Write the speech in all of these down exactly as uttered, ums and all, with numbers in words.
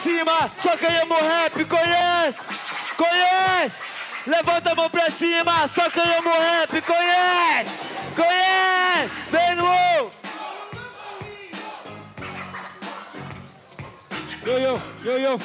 cima, só quem ama o rap conhece, conhece. Levanta a mão pra cima, só quem ama o rap conhece, conhece. Vem no Yo, yo, yo, yo.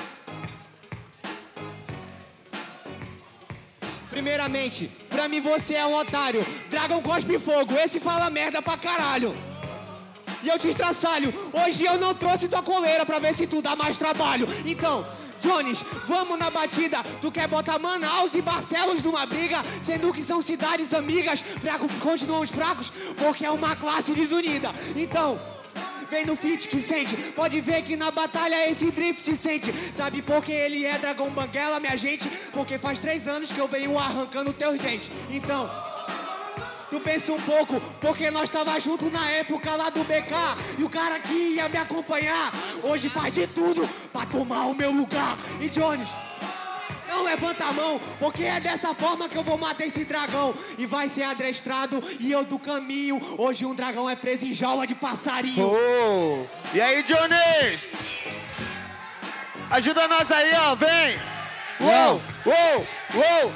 Primeiramente, pra mim você é um otário. Dragon cospe fogo, esse fala merda pra caralho. E eu te estraçalho, hoje eu não trouxe tua coleira pra ver se tu dá mais trabalho. Então, Jones, vamos na batida. Tu quer botar Manaus e Barcelos numa briga, sendo que são cidades amigas. Fracos continuam os fracos, porque é uma classe desunida. Então, vem no feat que sente, pode ver que na batalha esse drift sente. Sabe por que ele é Dragão Banguela, minha gente? Porque faz três anos que eu venho arrancando teus dentes. Então, tu pensa um pouco, porque nós tava junto na época lá do B K. E o cara que ia me acompanhar, hoje faz de tudo pra tomar o meu lugar. E Jones, não levanta a mão, porque é dessa forma que eu vou matar esse dragão. E vai ser adestrado e eu do caminho. Hoje um dragão é preso em jaula de passarinho. Oh. E aí, Jones? Ajuda nós aí, ó, vem! Uou, uou, uou!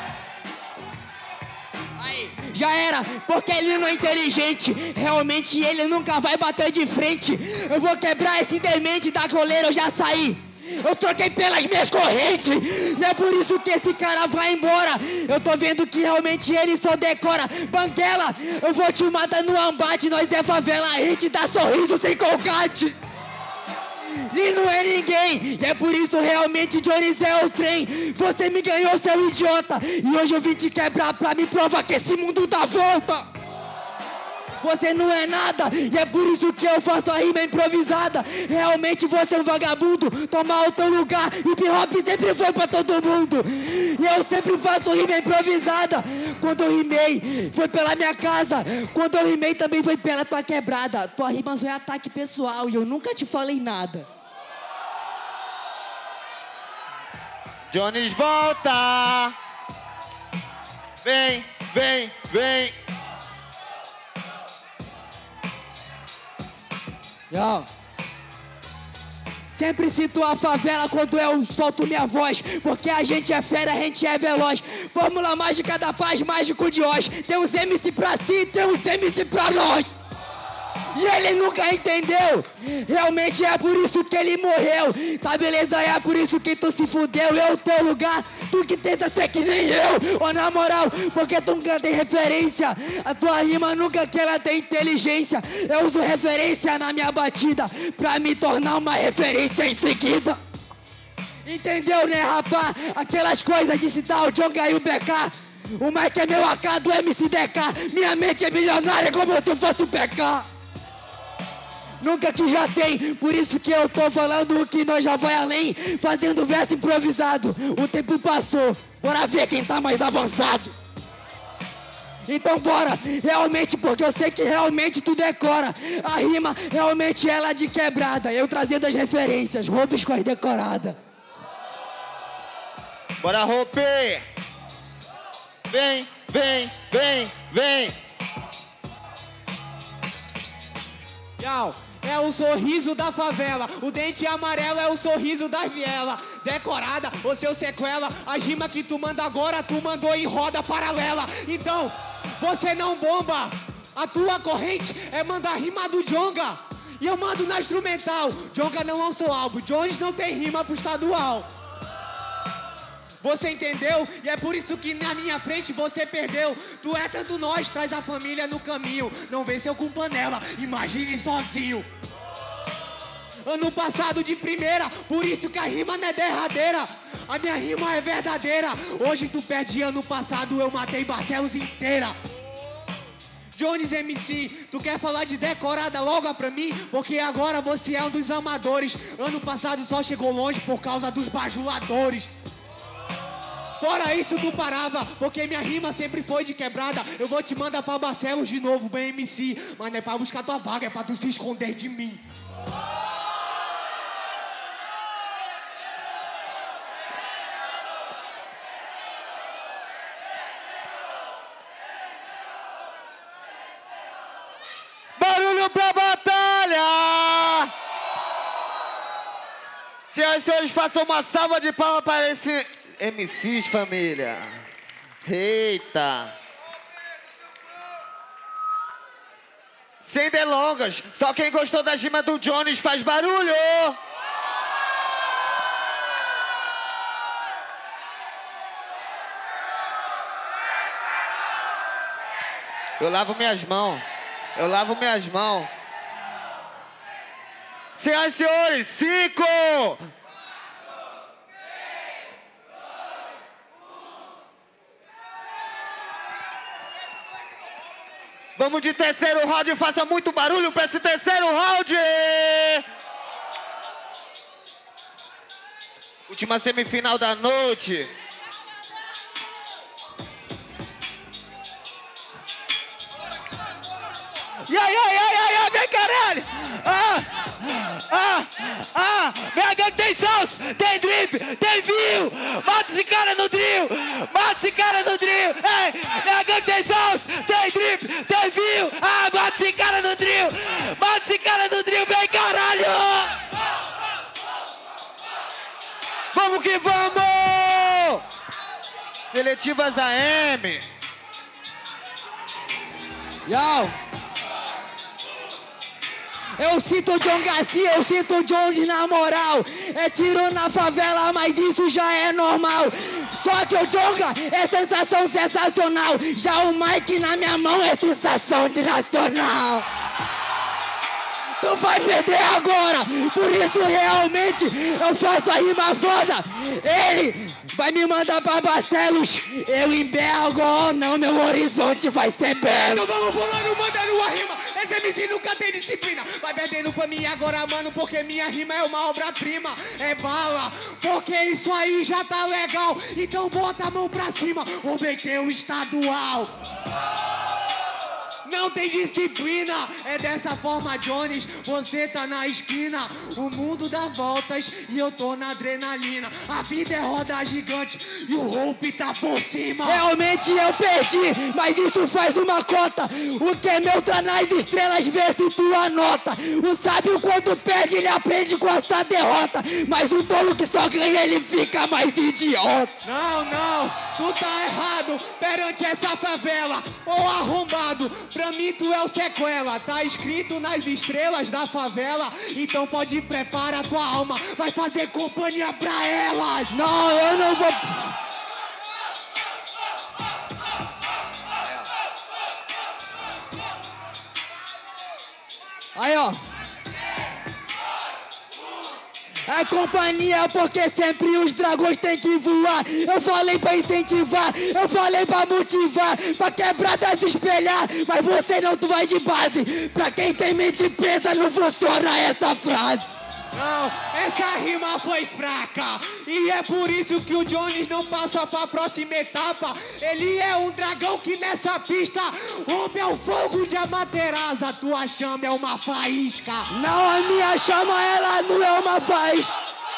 Aí, já era, porque ele não é inteligente. Realmente ele nunca vai bater de frente. Eu vou quebrar esse demente da coleira, eu já saí. Eu troquei pelas minhas correntes. E é por isso que esse cara vai embora. Eu tô vendo que realmente ele só decora. Banguela, eu vou te matar no ambate. Nós é favela, a gente dá sorriso sem colgate. E não é ninguém, e é por isso realmente Jones é o trem. Você me ganhou, seu idiota, e hoje eu vim te quebrar pra me provar que esse mundo dá volta. Você não é nada, e é por isso que eu faço a rima improvisada. Realmente você é um vagabundo, tomar o teu lugar. E hip hop sempre foi pra todo mundo. E eu sempre faço rima improvisada. Quando eu rimei, foi pela minha casa. Quando eu rimei também foi pela tua quebrada. Tua rima só é ataque pessoal e eu nunca te falei nada. Jones volta! Vem, vem, vem! Yo. Sempre cito a favela quando eu solto minha voz, porque a gente é fera, a gente é veloz. Fórmula mágica da paz, mágico de Oz. Tem uns M C pra si, tem uns M C pra nós. E ele nunca entendeu. Realmente é por isso que ele morreu. Tá beleza, é por isso que tu se fudeu. Eu, teu lugar, tu que tenta ser que nem eu. Ou na moral, porque tu nunca tem referência. A tua rima nunca que ela tem inteligência. Eu uso referência na minha batida pra me tornar uma referência em seguida. Entendeu, né, rapá? Aquelas coisas de citar o Jonga e o B K. O Mike é meu A K do M C D K. Minha mente é milionária como se eu fosse o B K. Nunca que já tem, por isso que eu tô falando que nós já vai além, fazendo verso improvisado. O tempo passou, bora ver quem tá mais avançado. Então bora, realmente, porque eu sei que realmente tu decora. A rima realmente ela é de quebrada, eu trazendo as referências, roubos com as decoradas. Bora romper! Vem, vem, vem, vem! Tchau. É o sorriso da favela, o dente amarelo é o sorriso da viela. Decorada, ou seu sequela, a rima que tu manda agora, tu mandou em roda paralela. Então, você não bomba, a tua corrente é mandar rima do Jonga. E eu mando na instrumental, Jonga não lançou álbum, Jones não tem rima pro estadual. Você entendeu? E é por isso que na minha frente você perdeu. Tu é tanto nós, traz a família no caminho. Não venceu com panela, imagine sozinho. Ano passado de primeira, por isso que a rima não é derradeira. A minha rima é verdadeira. Hoje tu perde, ano passado eu matei Barcelos inteira. Jones M C, tu quer falar de decorada logo pra mim? Porque agora você é um dos amadores. Ano passado só chegou longe por causa dos bajuladores. Fora isso tu parava, porque minha rima sempre foi de quebrada. Eu vou te mandar pra Barcelos de novo, bem M C. Mas não é pra buscar tua vaga, é pra tu se esconder de mim. Barulho pra batalha! Senhoras e senhores, façam uma salva de palmas para esse M Cs, família. Eita. Sem delongas, só quem gostou da rima do Jones faz barulho. Eu lavo minhas mãos. Eu lavo minhas mãos. Senhoras e senhores, cinco. Vamos de terceiro round, faça muito barulho para esse terceiro round. Última semifinal da noite. E aí, aí, aí, aí, aí, vem caralho! Ah, ah, ah, minha gangue tem salsa, tem drip, tem view, mata esse cara no drill, mata esse cara no drill, ei, minha gangue tem salsa, tem drip, tem view, ah, mata esse cara no drill, mata esse cara no drill, vem caralho! Vamos que vamos! Seletivas A M. Yo! Eu sinto o John Garcia, eu sinto o Jones na moral. É tiro na favela, mas isso já é normal. Só que o Jonga é sensação sensacional. Já o Mike na minha mão é sensação de nacional. Tu vai perder agora, por isso realmente eu faço a rima foda. Ele vai me mandar pra Barcelos, eu embergo ou não, meu horizonte vai ser belo. Então vamos pulando, mandando uma rima. Esse M C nunca tem disciplina. Vai perdendo pra mim agora, mano, porque minha rima é uma obra-prima. É bala, porque isso aí já tá legal. Então bota a mão pra cima, o Bequeu estadual. Não tem disciplina, é dessa forma, Jones, você tá na esquina. O mundo dá voltas e eu tô na adrenalina. A vida é roda gigante e o Hope tá por cima. Realmente eu perdi, mas isso faz uma cota. O que é meu tá nas estrelas, vê se tu anota. O sábio quando perde, ele aprende com essa derrota. Mas o tolo que só ganha, ele fica mais idiota. Não, não, tu tá errado perante essa favela, ô arrombado. Pra mim tu é o sequela, tá escrito nas estrelas da favela. Então pode preparar tua alma, vai fazer companhia pra elas. Não, eu não vou... Aí, ó. É companhia porque sempre os dragões têm que voar. Eu falei pra incentivar, eu falei pra motivar, pra quebradas espelhar, mas você não tu vai de base. Pra quem tem mente presa não funciona essa frase. Não, essa rima foi fraca. E é por isso que o Jones não passa pra próxima etapa. Ele é um dragão que nessa pista rompe o fogo de Amaterasu. Tua chama é uma faísca. Não, a minha chama ela não é uma faísca.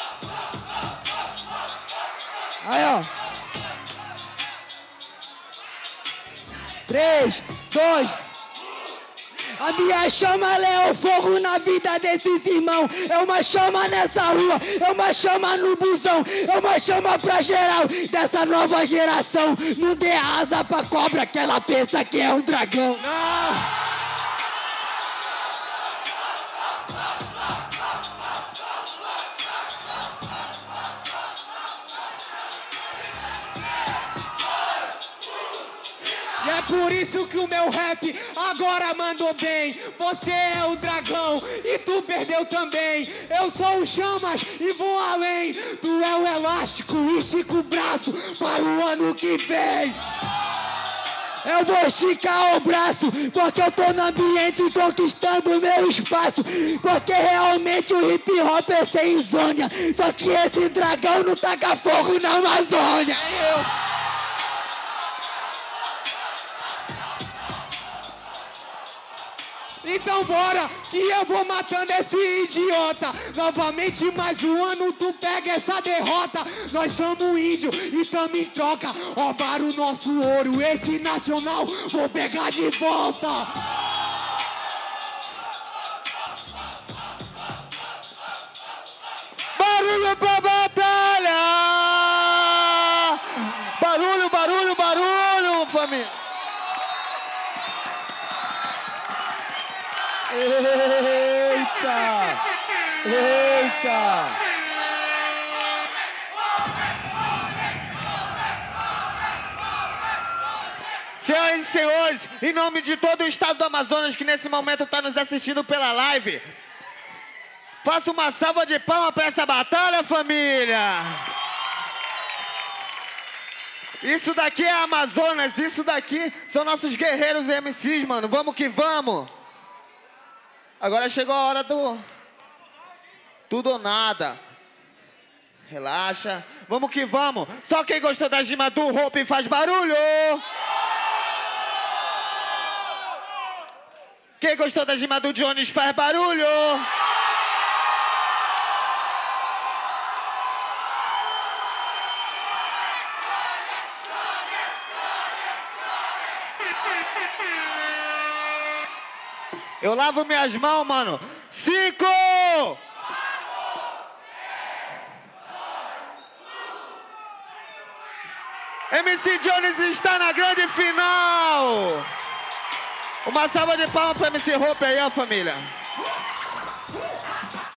Aí, ó. Três, dois... A minha chama ela é o fogo na vida desses irmãos. É uma chama nessa rua, é uma chama no busão, é uma chama pra geral dessa nova geração. Não dê asa pra cobra que ela pensa que é um dragão. Não! E é por isso que o meu rap agora mandou bem. Você é o dragão e tu perdeu também. Eu sou o Chamas e vou além. Tu é o elástico, estica o braço para o ano que vem. Eu vou esticar o braço, porque eu tô no ambiente conquistando o meu espaço. Porque realmente o hip hop é sem insônia. Só que esse dragão não taca fogo na Amazônia. Eu... Então bora, que eu vou matando esse idiota. Novamente mais um ano tu pega essa derrota. Nós somos índio e tamo em troca. Roubaram o nosso ouro, esse nacional vou pegar de volta. Barulho Barulho pra batalha! Barulho, barulho, barulho, família! Eita! Eita! Senhoras e senhores, em nome de todo o estado do Amazonas que nesse momento está nos assistindo pela live, faça uma salva de palmas para essa batalha, família! Isso daqui é Amazonas, isso daqui são nossos guerreiros e M Cs, mano. Vamos que vamos! Agora chegou a hora do... tudo ou nada. Relaxa. Vamos que vamos. Só quem gostou da rima do Hope faz barulho. Quem gostou da rima do Jones faz barulho. Eu lavo minhas mãos, mano. Cinco! M C Jones está na grande final! Uma salva de palmas para M C Hope aí, ó, família.